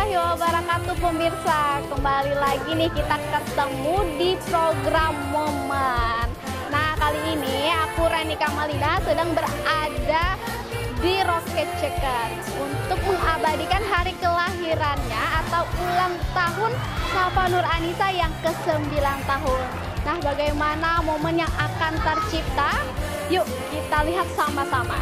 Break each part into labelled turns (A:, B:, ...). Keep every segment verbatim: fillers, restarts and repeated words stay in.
A: warahmatullahi wabarakatuh pemirsa. Kembali lagi nih kita ketemu di program Momen. Nah kali ini aku Rani Kamalina sedang berada di Rocket Checker untuk mengabadikan hari kelahirannya atau ulang tahun Safa Nur Anissa yang ke sembilan tahun. Nah bagaimana momen yang akan tercipta? Yuk kita lihat sama-sama.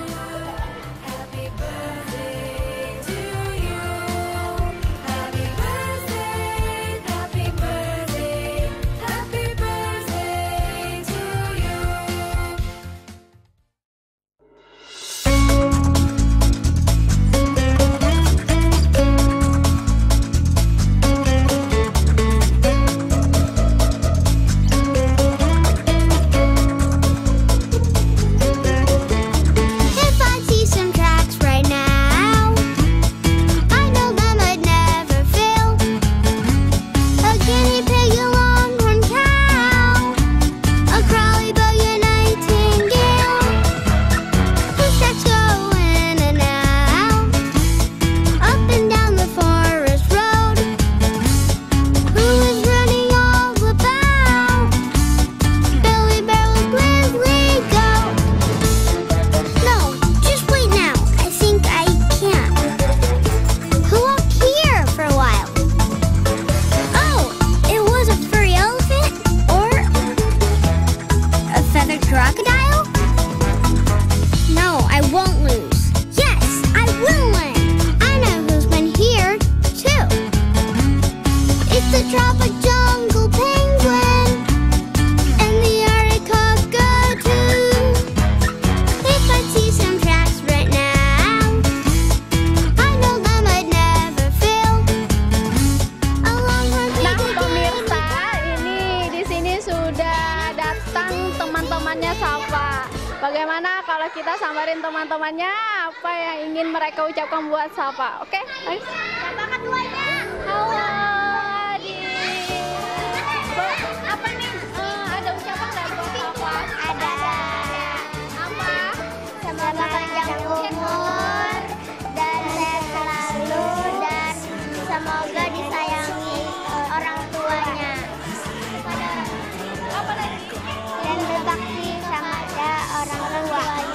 B: Crocodile? No, I won't lose. Yes, I will win. I know who's been here, too. It's the tropic jungle penguin and the Arctic cockatoo. If I see some tracks right now, I know them I'd never fail. Along with
A: Nah pemirsa, ini di sini sudah datang teman-temannya Safa. Bagaimana kalau kita sambarin teman-temannya apa yang ingin mereka ucapkan buat Safa? Oke, guys.
B: Siapa keduanya?
A: Halo, adik. Bu, apa nih? Eh, ada ucapan nggak buat Safa?
B: Ada.
A: Apa?
B: Semoga panjang umur dan sehat selalu dan semoga disayangi orang tuanya
A: Apa lagi?
B: dan berbakti sama ada orang tuanya.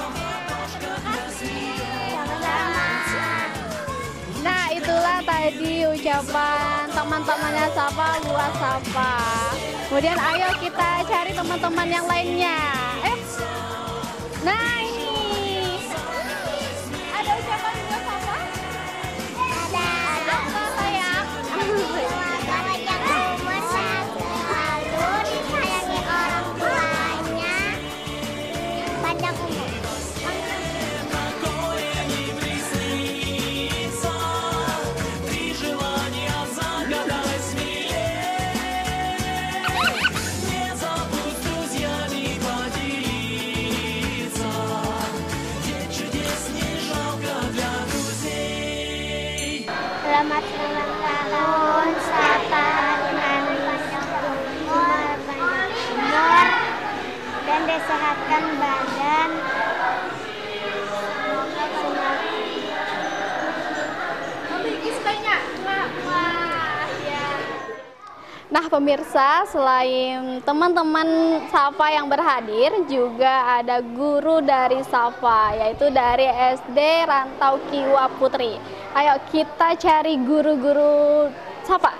B: Sama-sama.
A: Nah itulah tadi ucapan teman-temannya Safa buat Safa. Kemudian ayo kita cari teman-teman yang lainnya. Ayo. Nah ini ada ucapan buat Safa?
B: Ada.
A: Apa sayang?
B: Semoga panjang umur sehat selalu disayangi orang tuanya. Panjang umur. Selamat ulang tahun Safa Anissa, umur panjang umur dan disehatkan badan.
A: Nah pemirsa, selain teman-teman Safa yang berhadir, juga ada guru dari Safa, yaitu dari S D Rantau Kiwa Putri. Ayo kita cari guru-guru Safa.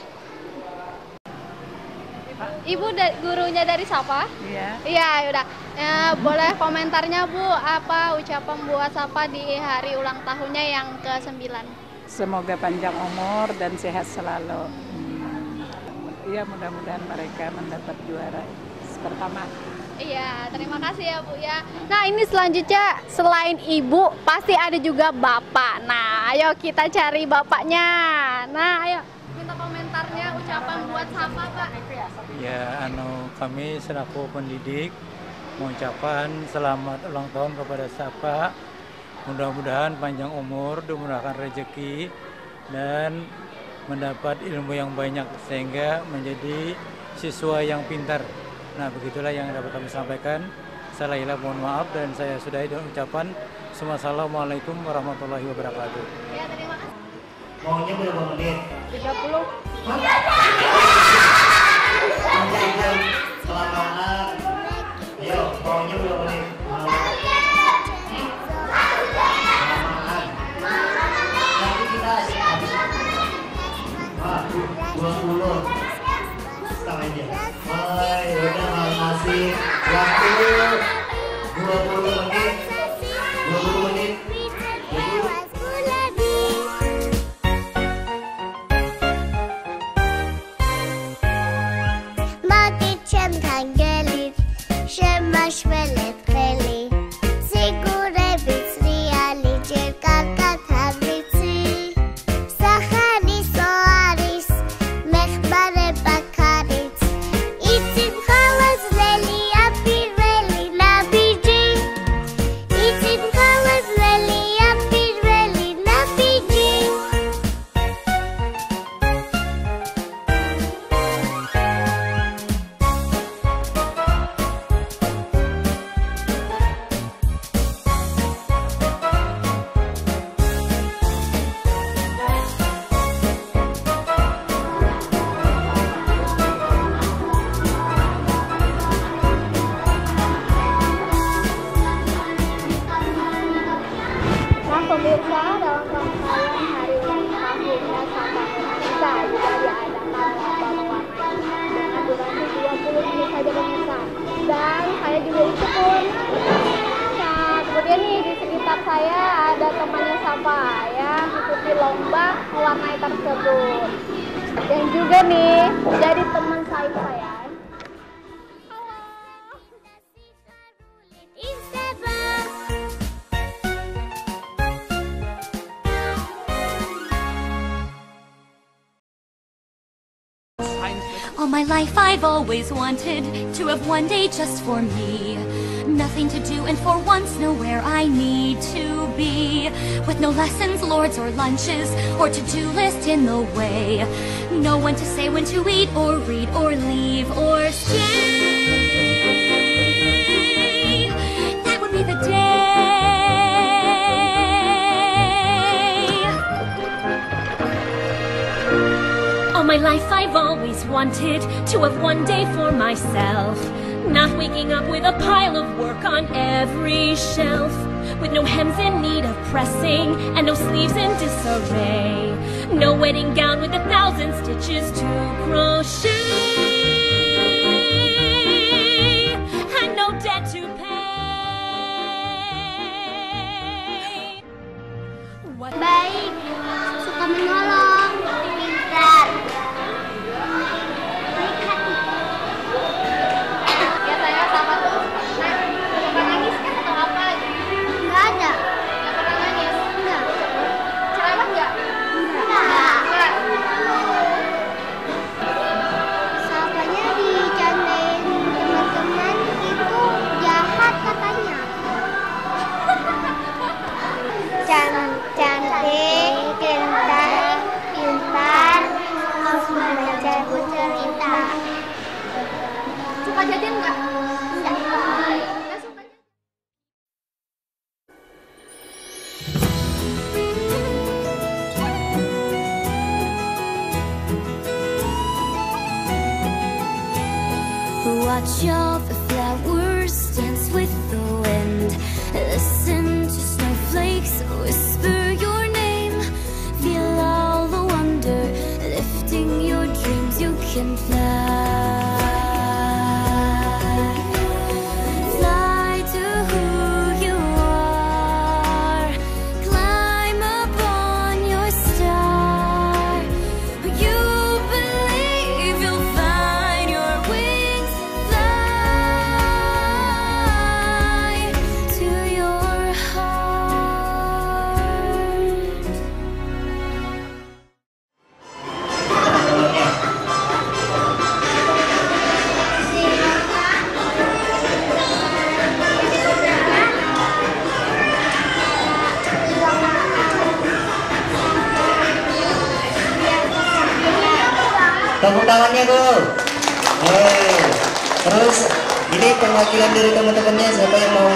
A: Ibu da- gurunya dari Safa?
C: Iya.
A: Iya, yaudah. Ya, boleh komentarnya Bu, apa ucapan buat Safa di hari ulang tahunnya yang ke sembilan?
C: Semoga panjang umur dan sehat selalu. Hmm. Iya, mudah-mudahan mereka mendapat juara pertama.
A: Iya, terima kasih ya Bu ya. Nah ini selanjutnya selain ibu pasti ada juga bapak. Nah ayo kita cari bapaknya. Nah ayo minta komentarnya ucapan buat Safa Pak.
D: Ya, anu kami selaku pendidik mengucapkan selamat ulang tahun kepada Safa. Mudah-mudahan panjang umur, dimurahkan rezeki dan mendapat ilmu yang banyak sehingga menjadi siswa yang pintar. Nah, begitulah yang dapat kami sampaikan. Salah hilang mohon maaf dan saya sudahi dengan ucapan Assalamualaikum warahmatullahi wabarakatuh.
A: Ya, terima kasih.
E: Maunya berapa menit?
A: tiga puluh.
E: Jangan kelamaan. Ayo, maunya berapa menit? Kelamaan. Nanti kita habis. Ah, dua puluh. Setengah aja. Hai, udah makasih. Waktu dua puluh menit. dua puluh menit.
B: Shemash velet veli, sigure bitsri ali jerkakat havitsi, sahari soaris, mechbare bakaritz, itzin chalas veli apir veli nabiji, itzin chalas veli apir veli nabiji.
A: Nah pemirsa, dalam rangkaian hari ulang tahunnya Sapa Nurhaliza juga diadakan lomba mewarnai dengan durasi dua puluh menit saja pemirsa. Dan saya juga ikut pun. Nah kemudian nih di sekitar saya ada temannya Sapa yang mengikuti lomba mewarnai tersebut. Dan juga nih jadi teman saya saya.
F: All my life I've always wanted to have one day just for me. Nothing to do and for once nowhere I need to be. With no lessons, lords or lunches or to-do list in the way. No one to say when to eat or read or leave or stay. That would be the day. All my life I've always wanted to have one day for myself. Not waking up with a pile of work on every shelf. With no hems in need of pressing and no sleeves in disarray. No wedding gown with a thousand stitches to crochet. And no debt to pay. What?
B: Baik, suka menolong, pintar.
A: Ya saya sama tuh nah, suka nangis kan atau apa gitu?
B: Nggak ada.
A: Nggak pernah nangis?
B: Enggak.
A: Cerewet nggak?
B: Enggak.
A: Nggak.
B: Sapanya dicandain teman-teman itu jahat katanya. Can cantik, pintar, pintar, suka baca buku cerita.
A: Suka jajan nggak?
B: Enggak.
A: Nggak suka.
F: Watch all the flowers dance with the wind. Listen to snowflakes whisper your name. Feel all the wonder lifting your dreams. You can fly. Fly to who you are. Climb upon your star. You believe you'll find your wings. Fly to your heart.
E: Tepuk tangannya, Bu. Hey. Terus ini perwakilan dari teman-temannya, siapa yang mau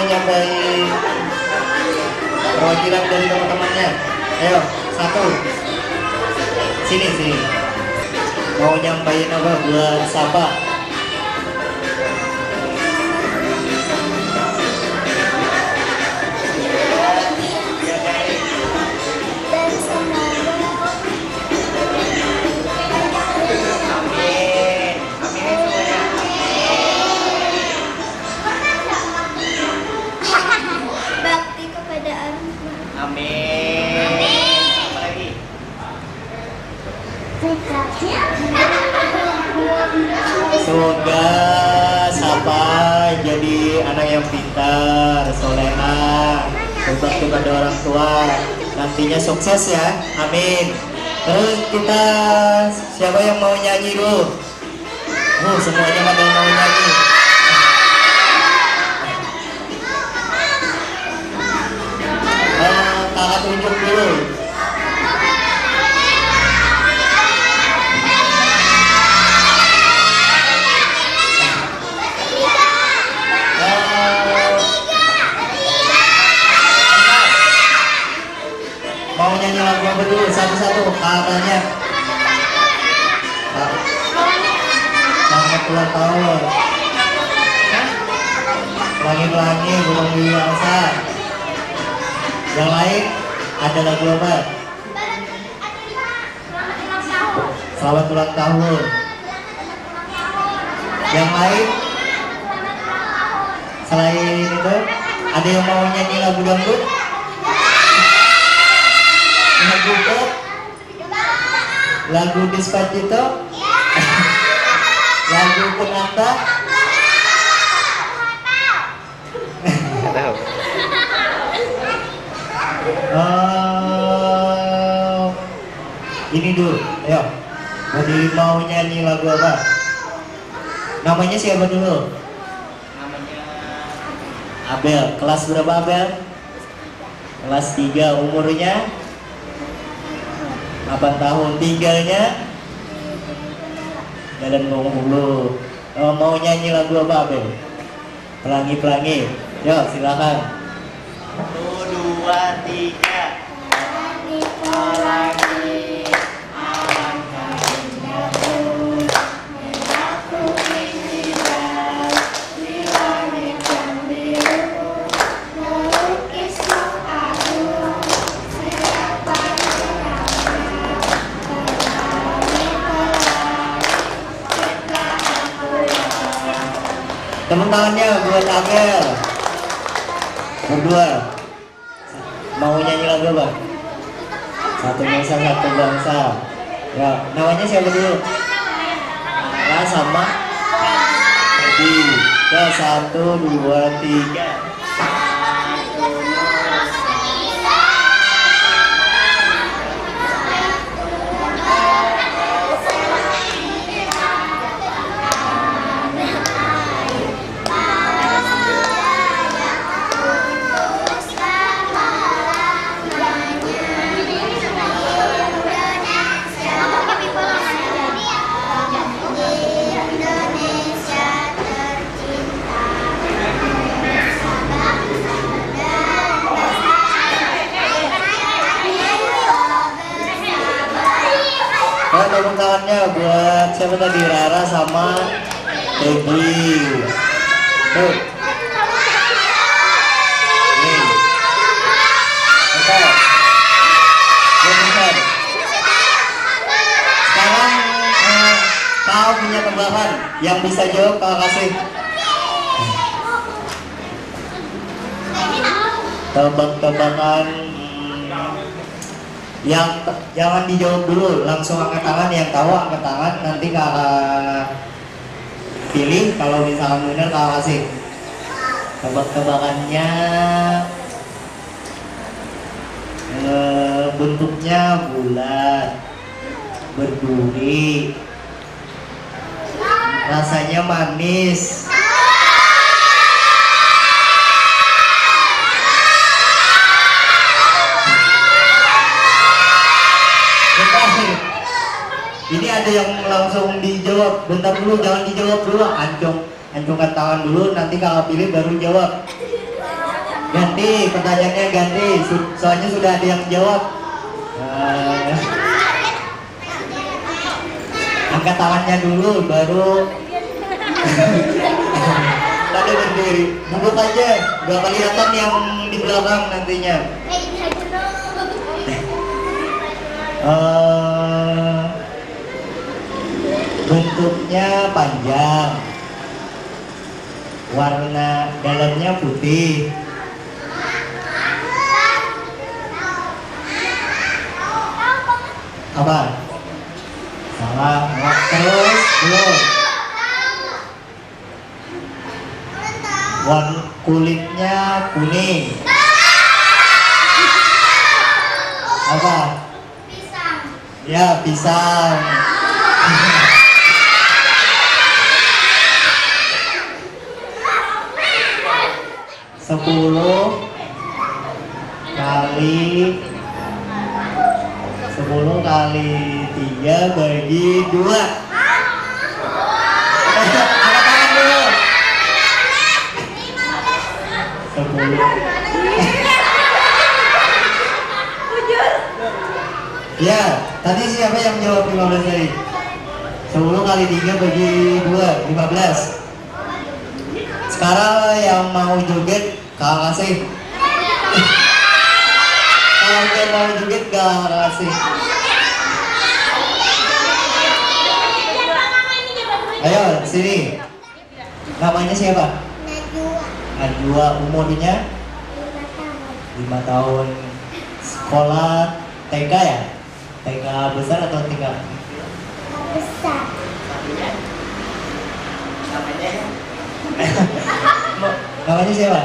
E: nyampaikan perwakilan dari teman-temannya? Ayo, satu. Sini sini. Mau nyampain apa buat Sapa? Semoga Sapa jadi anak yang pintar, soleha, berbakti pada orang tua, nantinya sukses ya, amin. Terus kita siapa yang mau nyanyi dulu? Oh, semuanya pada mau nyanyi. Uh, kakak tunjuk dulu. Mau nyanyi lagu apa dulu? Satu-satu kakaknya. Selamat ulang tahun. Langit-langit belum biasa. Yang lain ada lagu apa? Selamat ulang tahun. Yang lain selain itu ada yang mau nyanyi lagu dangdut? Lagu pop, lagu Despacito, lagu penata. uh, ini dulu, ayo. Jadi mau nyanyi lagu apa? Namanya siapa dulu? Namanya Abel. Kelas berapa Abel? Kelas tiga. Umurnya delapan tahun, tinggalnya Jalan Bengkulu. Oh, mau nyanyi lagu apa, Abel? Pelangi-pelangi. Yuk, silakan. Satu, dua, tiga. Pelangi-pelangi, alangkah indahmu, aku tinggal di langit yang biru, melukismu aku, siapa tepuk tangannya buat Abel. Berdua mau nyanyi lagu apa? Satu Nusa Satu Bangsa. Ya, namanya siapa dulu? Ara sama Edi. Ya, satu dua tiga. Tepuk tangannya buat siapa tadi? Rara sama Tegi. Tuh. Nih. Oke. Bentar. Sekarang eh, kau punya tebakan yang bisa jawab kau kasih. Tebak-tebakan yang jangan dijawab dulu, langsung angkat tangan. Yang tahu angkat tangan, nanti kakak pilih. Kalau misalkan benar kakak kasih. Tebak-tebakannya eh, bentuknya bulat, berduri, rasanya manis. Ini ada yang langsung dijawab. Bentar dulu, jangan dijawab dulu. Ancung, ancungkan tangan dulu. Nanti kakak pilih baru jawab. Ganti pertanyaannya, ganti. Soalnya sudah ada yang jawab. Nah, Angkat tangannya dulu, baru lalu berdiri. Duduk aja, gak kelihatan yang di belakang nantinya. Uh, bentuknya panjang, warna dalamnya putih. Apa? Salah. Terus belum. Warna kulitnya kuning. Apa? Pisang. Ya, pisang. Sepuluh kali sepuluh kali tiga bagi dua. Angkat tangan dulu. Sepuluh. Ya, tadi siapa yang jawab lima belas tadi? Sepuluh kali tiga bagi dua, lima belas. Sekarang yang mau joget kakak kasih. Kalau yang mau joget kakak kasih. Ayo sini. Namanya siapa?
B: Najwa.
E: Najwa. Umurnya lima tahun. Sekolah T K ya? T K besar atau T K?
B: Besar.
E: Namanya siapa?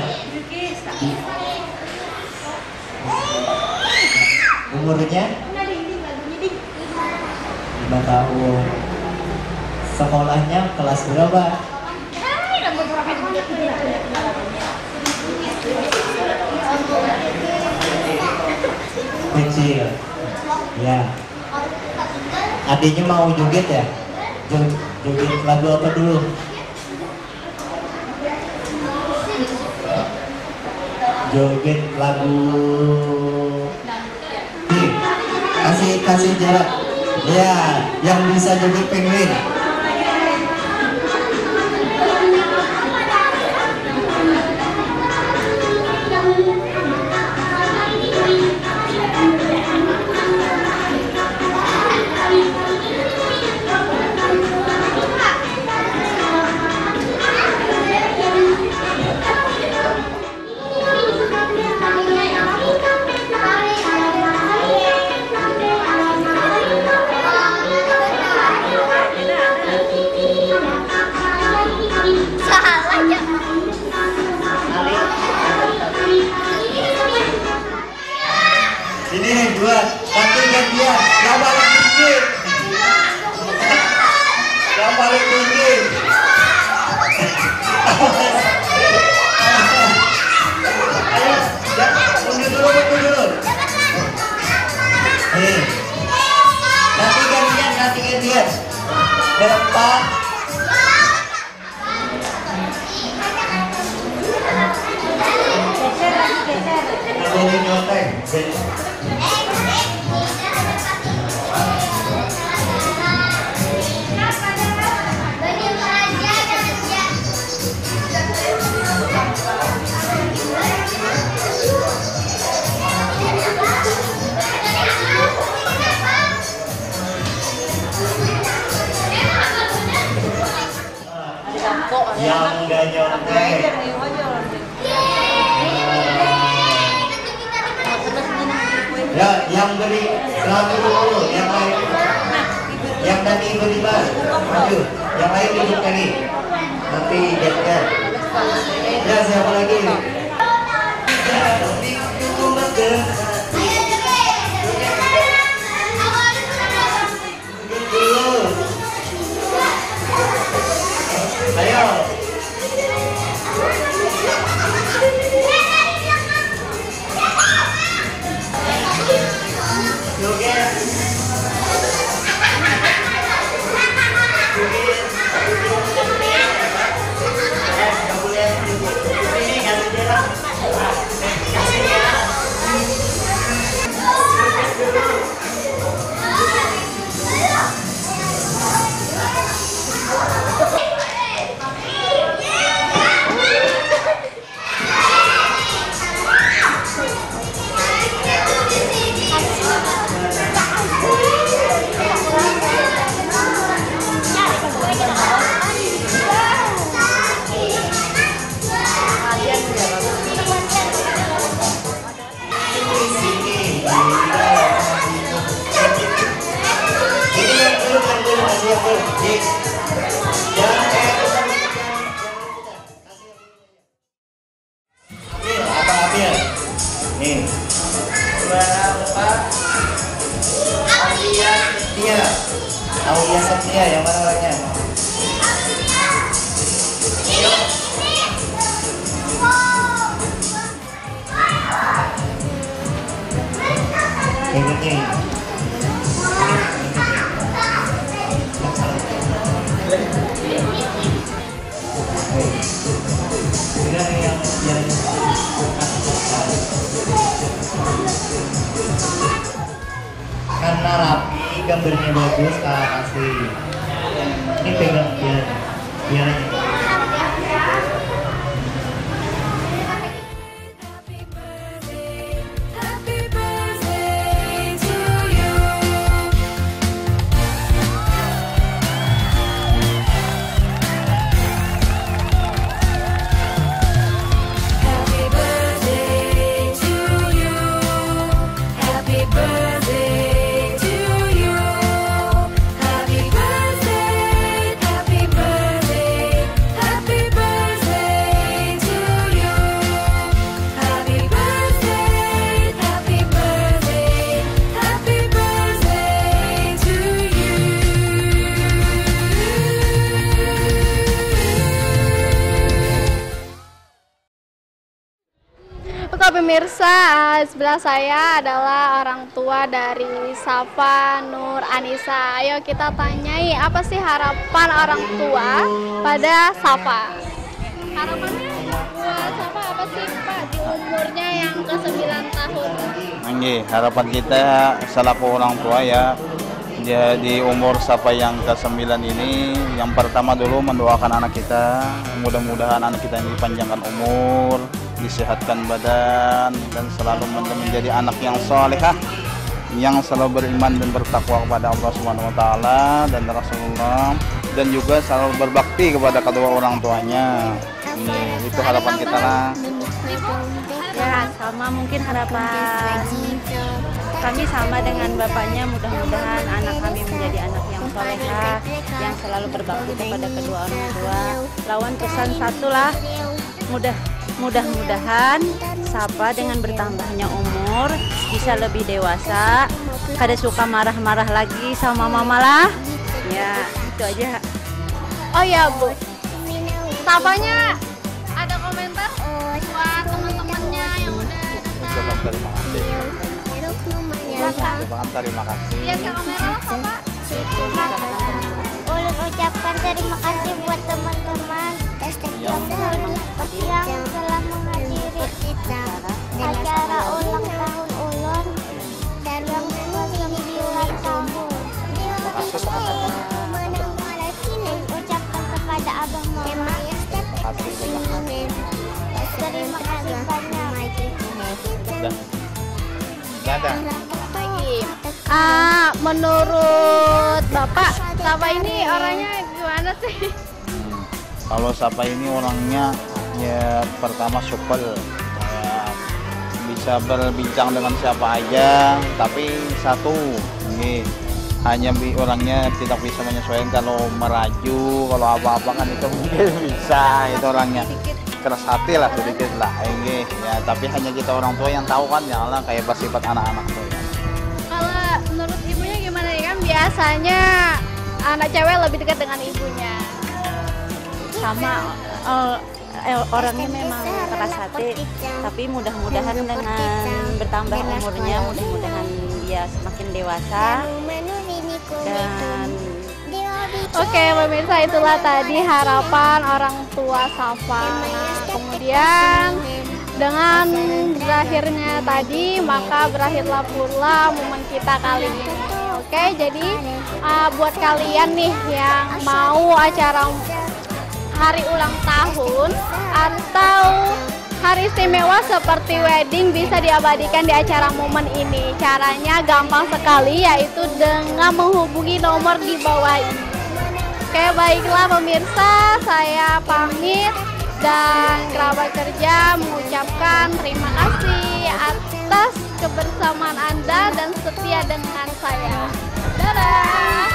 E: Umurnya lima tahun. Sekolahnya kelas berapa? Kecil. Ya. Adiknya mau joget ya? Joget lagu apa dulu? Joget lagu. Nih, kasih kasih jarak. Ya, yang bisa joget penguin. Ini nih dua, satu gantian, yang paling tinggi, yang paling tinggi. Ayo, mundur dulu, mundur dulu. Nih, nanti gantian, nanti gantian. Depan. Boleh nyontek. Yang gak nyontek. Ya, yang beri selalu dulu, yang lain, yang tadi beri bar, maju, yang lain duduk tadi, nanti get-get. Ya, siapa lagi? Ayo. Joget. Ini kasih jarak. Kasih jarak. Dik. Jangan kayak Ambil, apa ambil? Nih. Bapak Aulia Setia. Aulia Setia, yang mana orangnya? Ini. Karena rapi, gambarnya bagus, kakak kasih. Ini pegang biar biar aja.
A: Pemirsa, sebelah saya adalah orang tua dari Safa Nur Anissa. Ayo kita tanyai apa sih harapan orang tua pada Safa. Harapannya buat Safa apa sih Pak di umurnya yang ke sembilan tahun?
G: Oke, harapan kita selaku orang tua ya, di umur Safa yang ke sembilan ini, yang pertama dulu mendoakan anak kita, mudah-mudahan anak kita ini dipanjangkan umur, disehatkan badan, dan selalu menjadi anak yang salehah, yang selalu beriman dan bertakwa kepada Allah Subhanahu wa taala dan Rasulullah, dan juga selalu berbakti kepada kedua orang tuanya. Ini itu harapan kita lah.
H: Ya, sama mungkin harapan kami sama dengan bapaknya, mudah-mudahan anak kami menjadi anak yang salehah, yang selalu berbakti kepada kedua orang tua. Lawan pesan satu lah, mudah mudah-mudahan Safa dengan bertambahnya umur bisa lebih dewasa, kada suka marah-marah lagi sama mama lah. Ya, itu aja.
A: Oh ya Bu, Safanya ada komentar buat teman-temannya yang udah datang.
G: Terima kasih. Terima kasih.
A: Lihat ke kamera lah Safa.
B: Ulun ucapkan terima kasih buat teman-teman yang yang telah menghadiri acara ulang tahun ulun dan yang sembilan tahun. Ucapkan kepada Abah Mama terima kasih banyak.
G: Dadah.
A: Ah, menurut Bapak, Safa ini orangnya gimana sih?
G: Hmm. Kalau Safa ini orangnya ya pertama supel, ya, bisa berbincang dengan siapa aja, tapi satu ini hanya bi orangnya tidak bisa menyesuaikan kalau meraju, kalau apa-apa kan itu mungkin bisa, itu orangnya keras hati lah sedikit lah, ini ya, tapi hanya kita orang tua yang tahu kan, ya lah kayak bersifat anak-anak tuh ya.
A: Kalau menurut ibunya gimana ya, kan biasanya anak cewek lebih dekat dengan ibunya.
H: Sama uh, orangnya memang keras hati, tapi mudah-mudahan dengan bertambah umurnya, mudah-mudahan dia semakin dewasa. Dan
A: oke pemirsa, itulah tadi harapan orang tua Safa. Nah, kemudian dengan berakhirnya tadi, maka berakhirlah pula momen kita kali ini. Oke, jadi uh, buat kalian nih yang mau acara hari ulang tahun atau hari istimewa seperti wedding bisa diabadikan di acara momen ini. Caranya gampang sekali, yaitu dengan menghubungi nomor di bawah ini. Oke, baiklah pemirsa, saya pamit dan kerabat kerja mengucapkan terima kasih atas kebersamaan Anda dan setia dengan saya. Dadah!